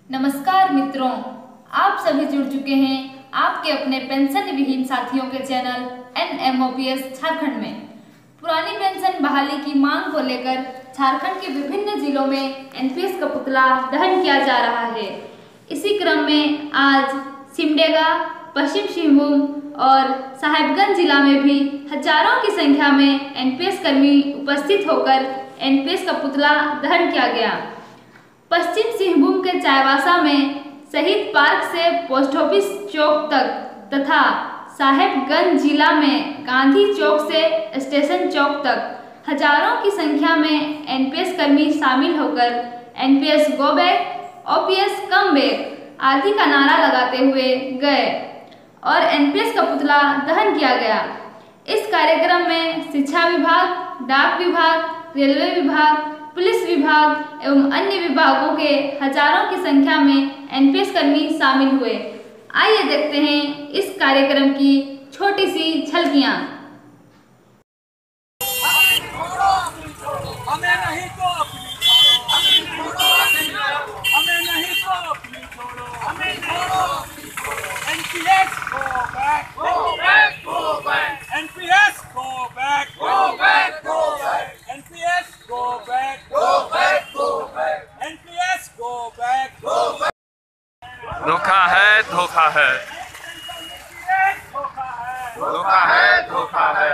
नमस्कार मित्रों, आप सभी जुड़ चुके हैं आपके अपने पेंशन विहीन साथियों के चैनल NMOPS झारखंड में। पुरानी पेंशन बहाली की मांग को लेकर झारखंड के विभिन्न जिलों में NPS का पुतला दहन किया जा रहा है। इसी क्रम में आज सिमडेगा, पश्चिम सिंहभूम और साहेबगंज जिला में भी हजारों की संख्या में NPS कर्मी उपस्थित होकर NPS का पुतला दहन किया गया। पश्चिम सिंहभूम के चाईबासा में शहीद पार्क से पोस्ट ऑफिस चौक तक तथा साहेबगंज जिला में गांधी चौक से स्टेशन चौक तक हजारों की संख्या में NPS कर्मी शामिल होकर NPS go back, OPS come back आदि का नारा लगाते हुए गए और NPS का पुतला दहन किया गया। इस कार्यक्रम में शिक्षा विभाग, डाक विभाग, रेलवे विभाग, पुलिस विभाग एवं अन्य विभागों के हजारों की संख्या में NPS कर्मी शामिल हुए। आइए देखते हैं इस कार्यक्रम की छोटी सी झलकियां। हमें नहीं तो अपनी छोड़ो, हमें नहीं तो अपनी छोड़ो, हमें छोड़ो। NPS go back, go back, go back. NPS go back, go back, go back. NPS go back, go back, go back. NPS go back, go back. धोखा है, धोखा है, धोखा है, धोखा है।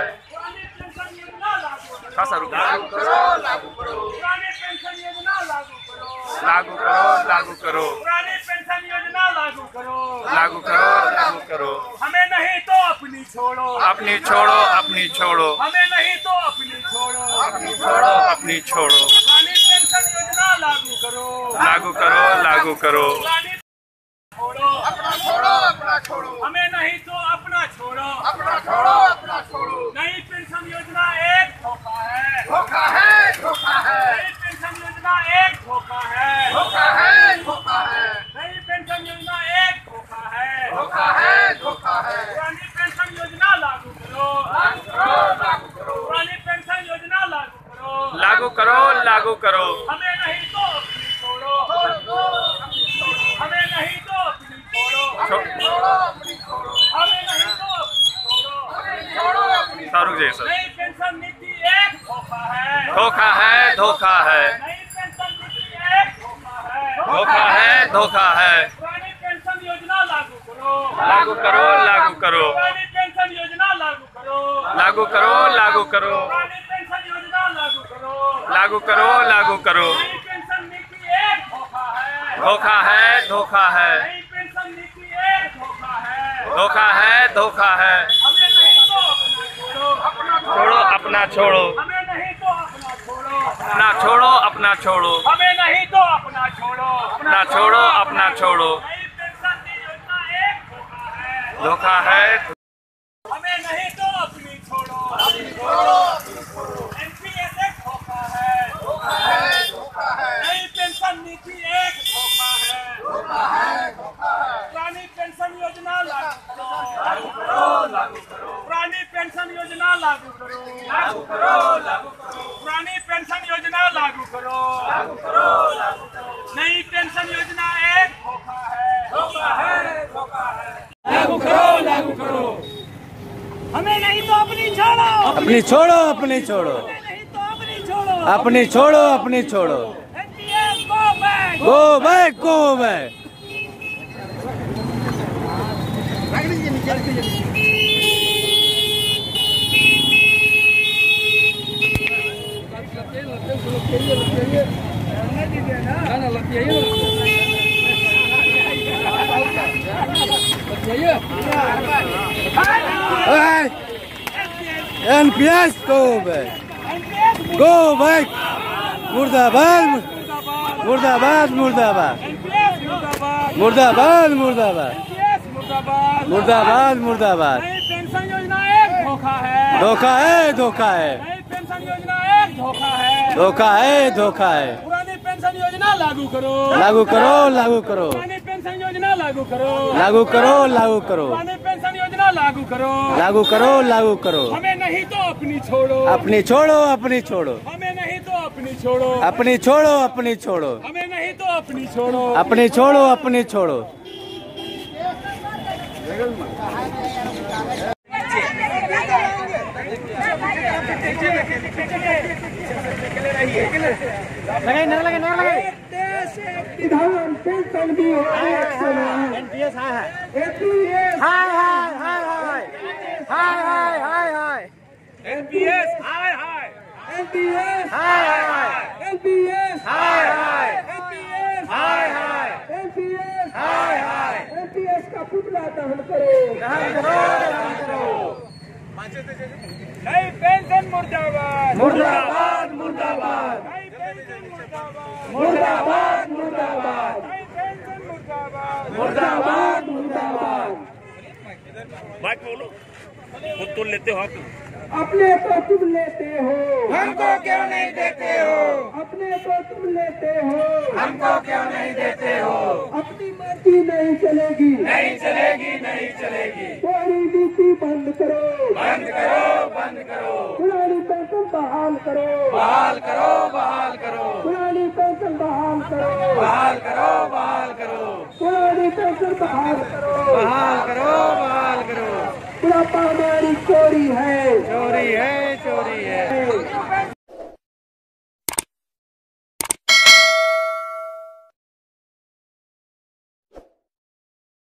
खासा रुको, लागू करो, लागू करो, पुरानी पेंशन योजना लागू करो, लागू करो, लागू करो, पुरानी पेंशन योजना लागू करो, लागू करो, लागू करो। हमें नहीं तो अपनी छोड़ो, अपनी छोड़ो, अपनी छोड़ो, हमें नहीं तो अपनी छोड़ो, अपनी छोड़ो, अपनी छोड़ो। पुरानी पेंशन योजना लागू करो, लागू करो, लागू करो। पुरानी छोड़ो, अपना छोड़ो, अपना छोड़ो, हमें नहीं तो अपना छोड़ो, अपना छोड़ो, अपना छोड़ो। नई पेंशन योजना एक धोखा है, धोखा है, धोखा है, नई पेंशन योजना एक धोखा है, धोखा है, धोखा है, नई पेंशन योजना एक धोखा है, धोखा है, धोखा है। पुरानी पेंशन योजना लागू करो, लागू करो, लागू करो, पुरानी पेंशन योजना लागू करो, लागू करो, लागू करो। हमें नहीं तो अपनी छोड़ो, हमें नहीं तो अपनी छोड़ो, अपनी छोड़ो, अपनी छोड़ो, हमें नहीं तो अपनी छोड़ो, अपनी छोड़ो, अपनी शाहरुख जैसा। नई पेंशन नीति एक धोखा है, धोखा है, धोखा है, नई पेंशन नीति एक धोखा है, धोखा है, धोखा है। पुरानी पेंशन योजना लागू करो, लागू करो, लागू करो, पुरानी पेंशन योजना लागू करो, लागू करो, लागू करो, पुरानी पेंशन योजना लागू करो, लागू करो, लागू करो। नई पेंशन नीति एक धोखा है, धोखा है, धोखा है, नई पेंशन नीति एक धोखा है, धोखा है, धोखा है। हमें नहीं तो अपना छोड़ो, छोड़ो, अपना छोड़ो, हमें नहीं तो अपना छोड़ो, अपना छोड़ो, अपना छोड़ो, हमें नहीं तो अपना छोड़ो, अपना छोड़ो, अपना छोड़ो। नई पेंशन योजना एक धोखा है, धोखा है, हमें नहीं तो अपनी छोड़ो, NPS एक धोखा है, धोखा है, नई पेंशन नीति एक धोखा है, पुरानी पेंशन योजना लागू करो, पुरानी पेंशन योजना लागू करो, पुरानी पेंशन योजना लागू करो, नई पेंशन योजना एक धोखा है, लागू करो, लागू करो। हमें नहीं तो अपनी छोड़ो, अपनी छोड़ो, अपनी छोड़ो, हमें नहीं तो अपनी छोड़ो, अपनी छोड़ो, अपनी छोड़ो। NPS go back, go back, go back. NPS go back, go back. मुर्दाबाद, मुर्दाबाद, मुर्दाबाद, मुर्दाबाद, मुर्दाबाद, मुर्दाबाद, मुर्दाबाद। नई पेंशन योजना एक धोखा है, धोखा है, धोखा है, नई पेंशन योजना एक धोखा है, धोखा है, धोखा है। पुरानी पेंशन योजना लागू करो, लागू करो, लागू करो, पुरानी पेंशन योजना लागू करो, लागू करो, लागू करो, पुरानी पेंशन योजना लागू करो, लागू करो, लागू करो। हमें नहीं तो अपनी छोड़ो, अपनी छोड़ो, अपनी छोड़ो, हमें नहीं तो अपनी छोड़ो, अपनी छोड़ो, अपनी छोड़ो, हमें नहीं तो अपनी छोड़ो, अपनी छोड़ो, अपनी छोड़ो। विधान पेंशन भी हो, एनपीएस हाय हाय एनपीएस हाय हाय हाय हाय हाय हाय हाय एनपीएस हाय हाय एनपीएस हाय हाय एनपीएस हाय हाय एनपीएस हाय हाय एनपीएस हाय हाय एनपीएस का पुतला दहन करो, दहन करो, दहन करो। नई पेंशन मुर्दाबाद, मुर्दाबाद, मुर्दाबाद, नई पेंशन मुर्दाबाद, मुर्दाबाद, मुर्दाबाद, नई पेंशन मुर्दाबाद, मुर्दाबाद, मुर्दाबाद। बात बोलो, खुद तो लेते हो आप। अपने को तुम लेते हो, हमको क्यों नहीं देते हो? अपने को तुम लेते हो, हमको क्यों नहीं देते हो? अपनी मर्जी नहीं चलेगी, नहीं चलेगी, नहीं चलेगी। कोई नीति बंद करो, बंद करो, बंद करो, पुरानी पेंशन बहाल करो, बहाल करो, बहाल करो, पुरानी पेंशन बहाल करो, बहाल करो, बहाल करो, पुरानी पेंशन बहाल करो, बहाल करो, बहाल करो। बुढ़ापा हमारी चोरी है, चोरी है,